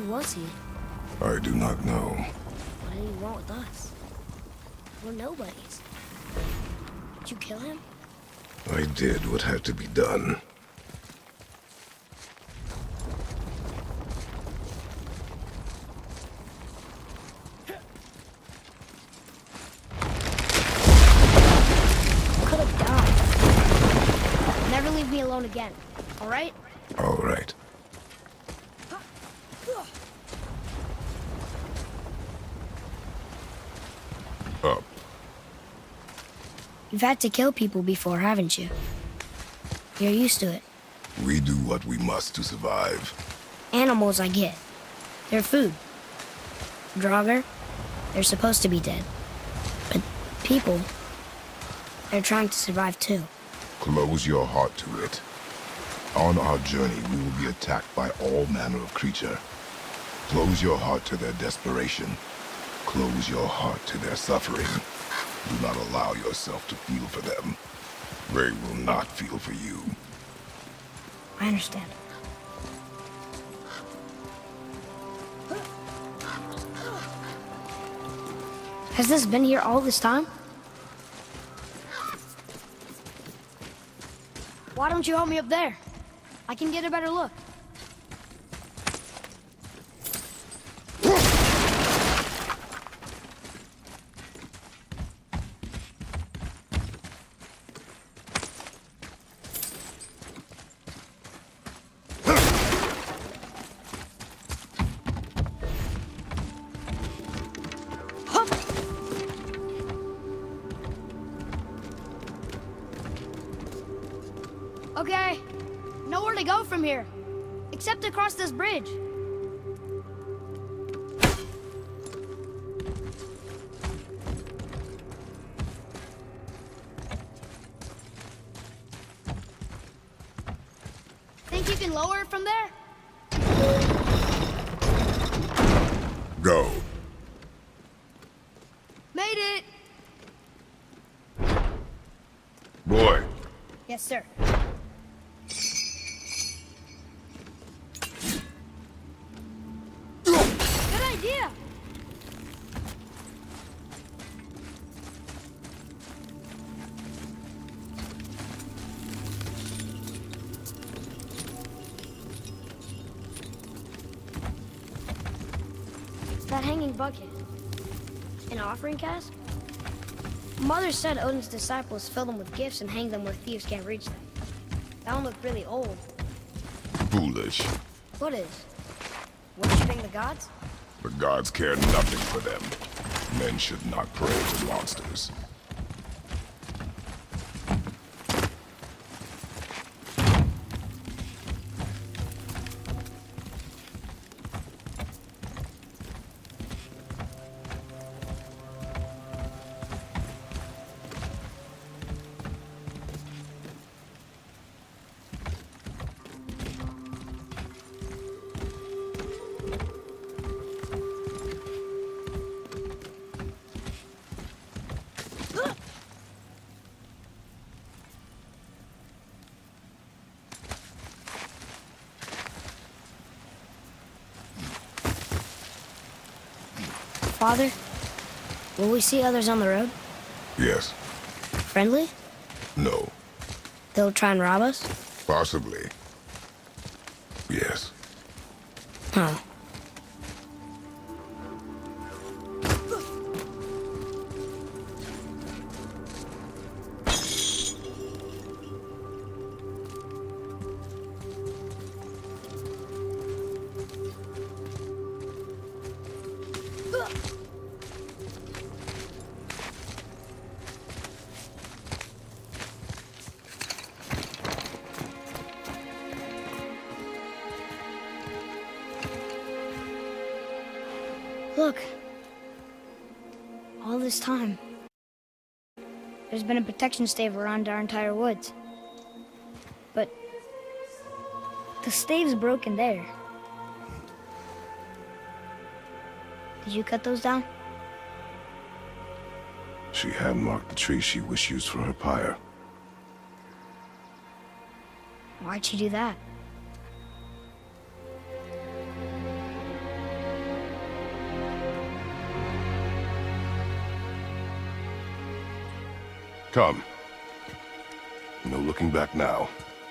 Who was he? I do not know. What did he want with us? We're nobodies. Did you kill him? I did what had to be done. Could have died. Never leave me alone again, all right? All right. Up. You've had to kill people before, haven't you? You're used to it. We do what we must to survive. Animals, I get. They're food. Draugr, they're supposed to be dead. But people, they're trying to survive too. Close your heart to it. On our journey, we will be attacked by all manner of creature. Close your heart to their desperation. Close your heart to their suffering. Do not allow yourself to feel for them. They will not feel for you. I understand. Has this been here all this time? Why don't you help me up there? I can get a better look. Okay, nowhere to go from here, except across this bridge. Think you can lower it from there? Go. Made it! Boy. Yes, sir. Good idea! That hanging bucket. An offering cask? Mother said Odin's disciples fill them with gifts and hang them where thieves can't reach them. That one looked really old. Foolish. What is? Worshipping the gods? The gods care nothing for them. Men should not pray to monsters. Father, will we see others on the road? Yes. Friendly? No. They'll try and rob us? Possibly. Yes. Oh. Look. All this time, there's been a protection stave around our entire woods. But the stave's broken there. Did you cut those down? She had marked the tree she wished used for her pyre. Why'd she do that? Come. No looking back now.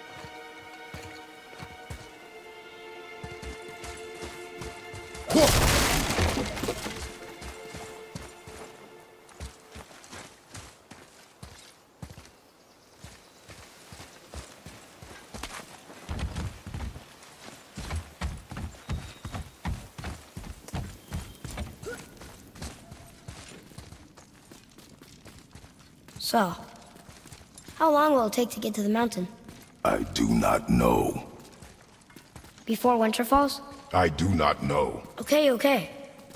So, how long will it take to get to the mountain? I do not know. Before winter falls? I do not know. Okay, okay.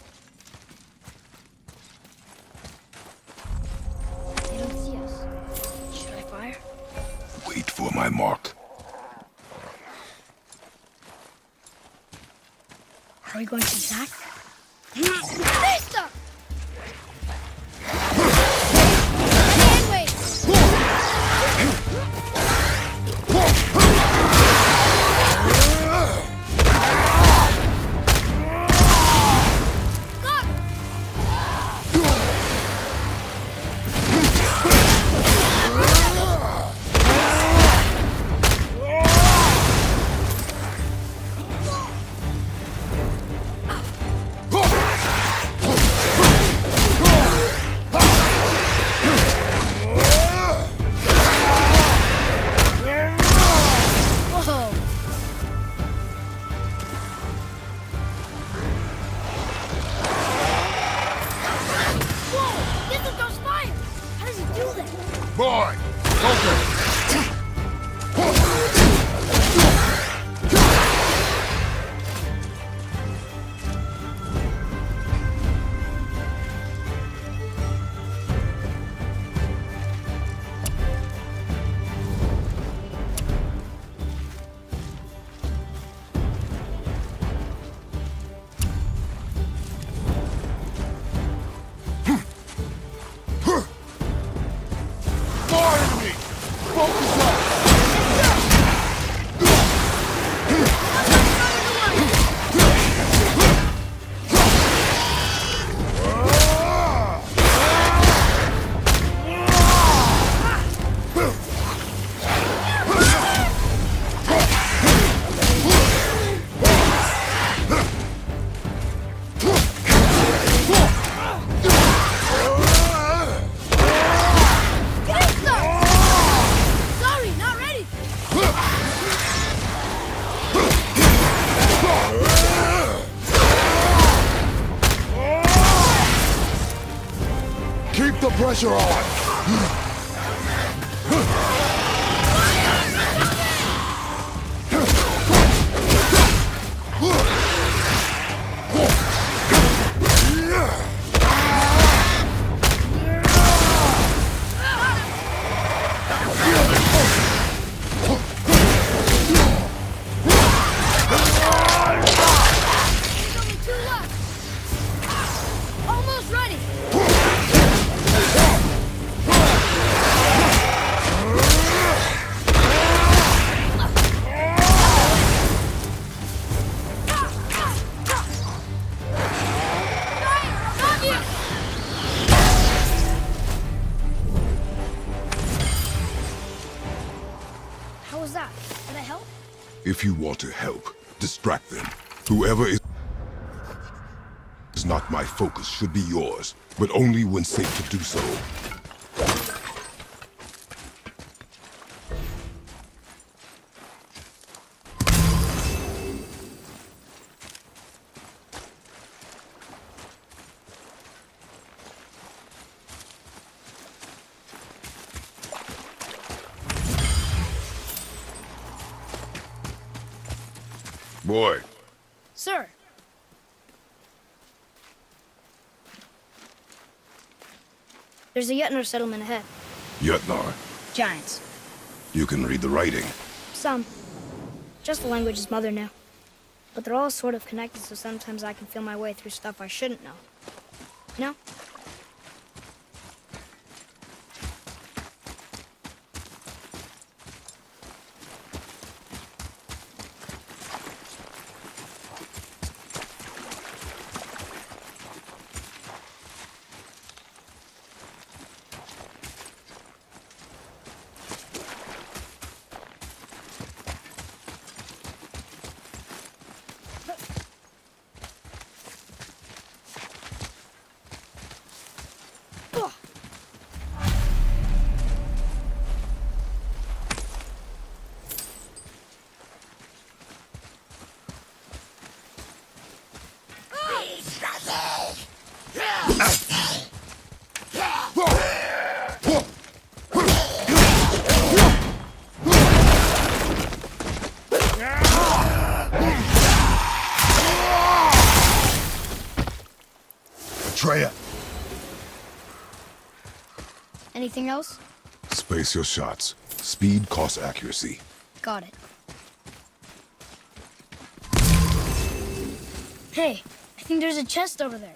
They don't see us. Should I fire? Wait for my mark. Are we going to attack? Vista! Boy! Open! Keep the pressure on! If you want to help, distract them. Whoever is not my focus should be yours, but only when safe to do so. Boy. Sir. There's a Jötnar settlement ahead. Jötnar? Giants. You can read the writing. Some. Just the language his mother knew. But they're all sort of connected, so sometimes I can feel my way through stuff I shouldn't know. You know? Atreus! Anything else? Space your shots. Speed costs accuracy. Got it. Hey, I think there's a chest over there.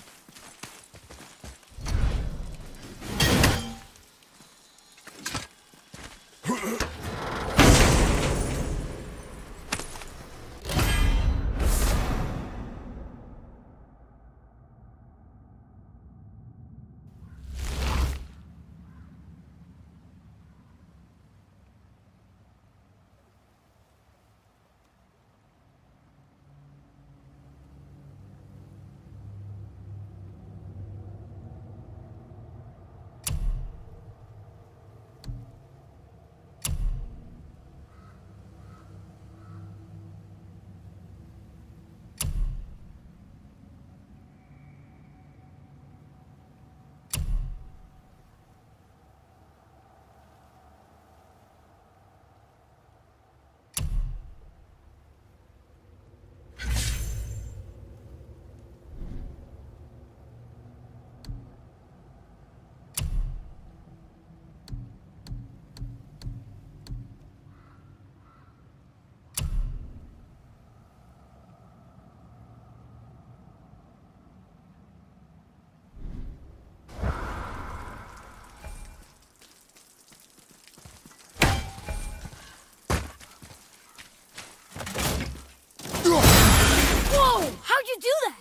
How'd you do that?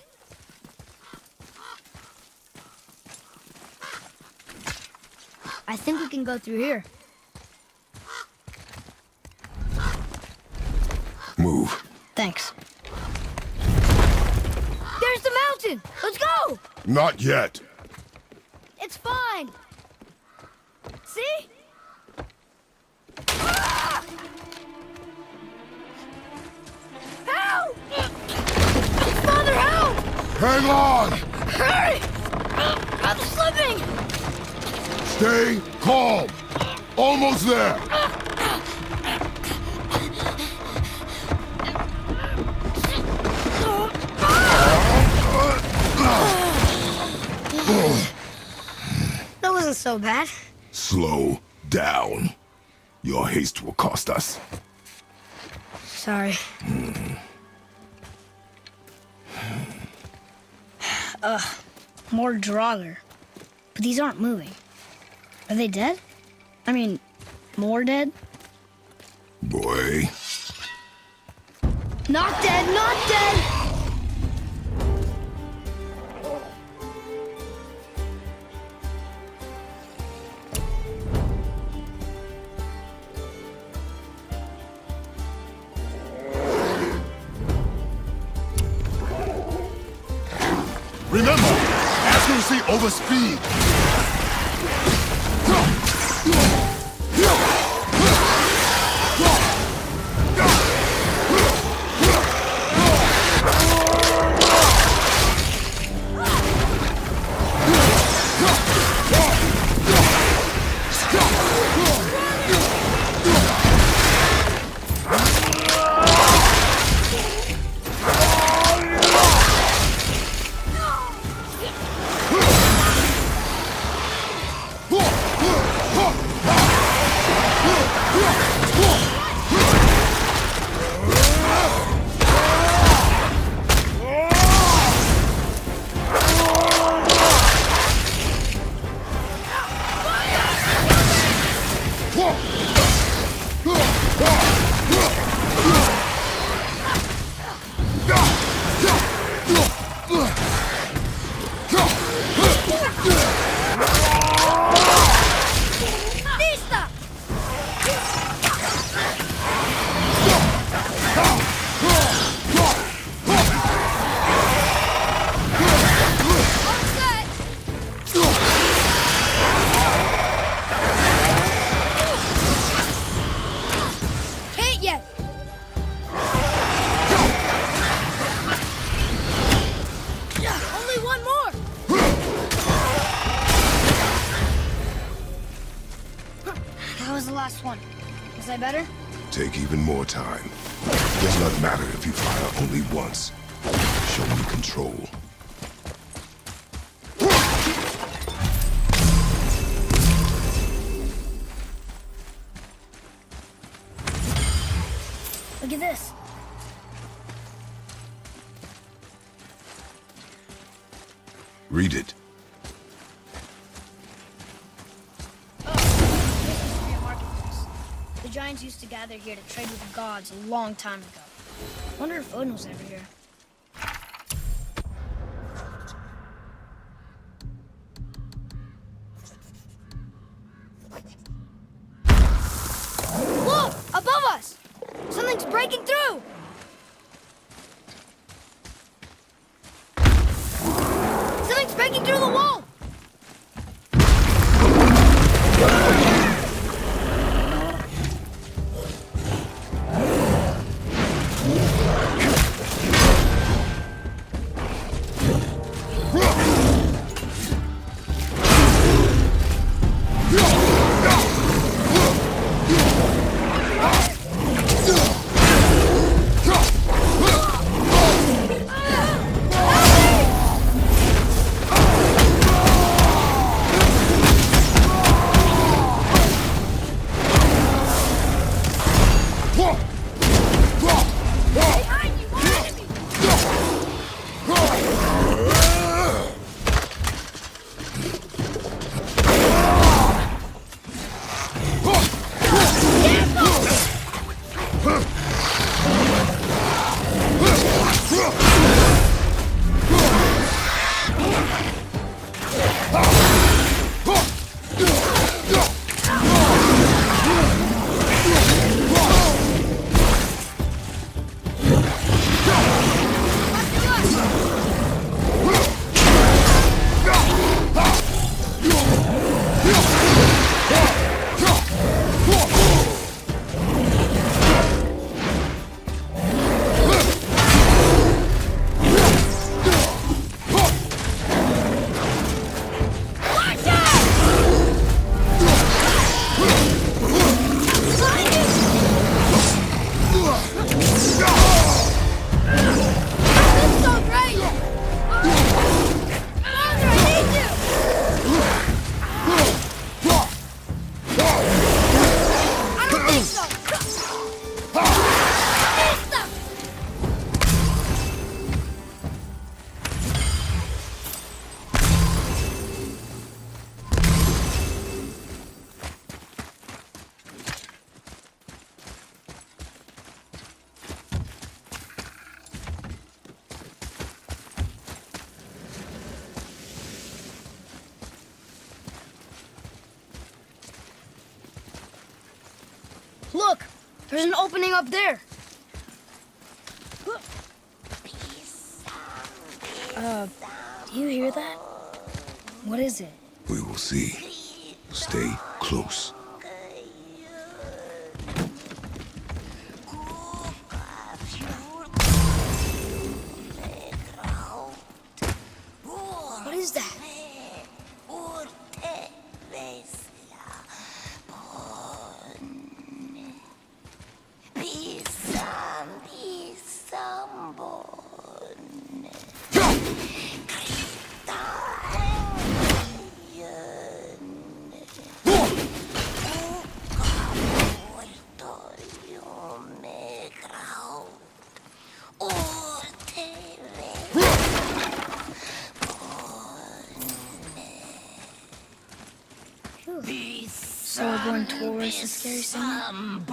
I think we can go through here. Move. Thanks. There's the mountain! Let's go! Not yet. It's fine. See? Ah! Help! Father, help! Hang on! Hurry! I'm slipping! Stay calm. Almost there. That wasn't so bad. Slow down. Your haste will cost us. Sorry. More Draugr. But these aren't moving. Are they dead? I mean, more dead? Boy. Not dead, not dead! Remember, accuracy over speed. Is that better? Take even more time. Does not matter if you fire only once. Show me control. Look at this. Read it. The giants used to gather here to trade with the gods a long time ago. Wonder if Odin was ever here. Look! Above us! Something's breaking through! Something's breaking through the wall! Look! There's an opening up there! Do you hear that? What is it? We will see. Stay close. What is that? So we're going towards the scary scene?